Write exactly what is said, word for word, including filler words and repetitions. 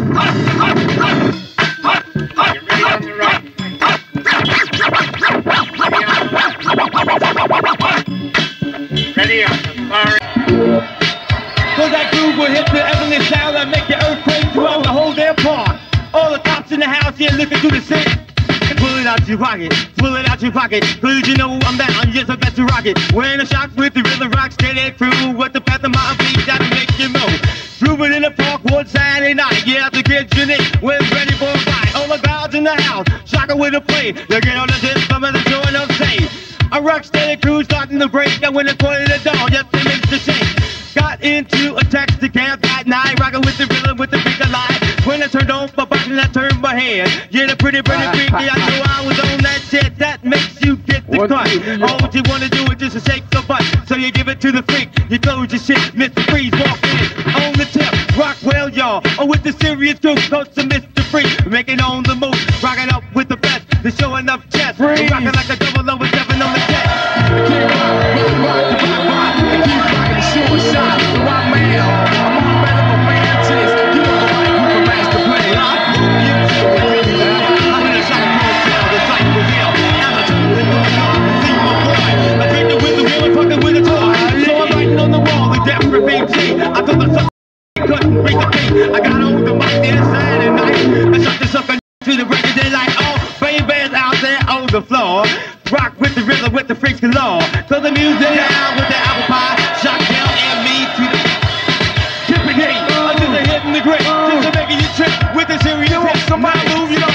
Ready on the far end. Cause that groove will hit the heavenly sound and make the earthquake throughout the whole damn park. All the cops in the house here looking through the sink. Pull it out your pocket, pull it out your pocket. Cause you know I'm down, I'm just about to rock it. Wearing a shock with the rhythm rock steady crew. With the path of my beat that'll make you move. Grooving in the park one Saturday night. Yeah, the kids unique, we're ready for a fight. All the crowds in the house, shocking with a play. You get all the tips from the joint of stage. A rock steady crew starting to break. And when it's quarter to dawn, just to make the shake. Got into a taxi cab that night, rocking with the rhythm with the big light. When I turned on my button, I turned my head. Yeah, the pretty, pretty freaky. I knew I was on that shit. That makes you get the cut. All you wanna do is just to shake the butt. So you give it to the freak. You close your shit. Mister Freeze walk in on the tip. Rock well, y'all. Oh, with the serious group, coach to Mister Freeze. Making on the move, rocking up with the best. To show enough chest. Rocking like a double over seven on the chest. Keep rockin', rock, rock, rock, rock. Keep rockin' suicide. The rock man. I'm on better for romantics. You know the right group of master play. I'm in a shot of cold shell. The sight was hell. I'm a turn with the gun. See my boy. I drink the with the wheel and fucking with a toy. So I'm writing on the wall. The death remains G. I thought the sucker couldn't break the beat. I got on the mic there Saturday night. I shot the sucker to the record. They like, oh, baby's out there on the floor. Rock with the rhythm, with the freaks galore. So the music down with the apple pie. Shot down and me to the tipping gate. I'm just a hitting the grip. Just to making you trip with the serious hit. Somebody move, you know.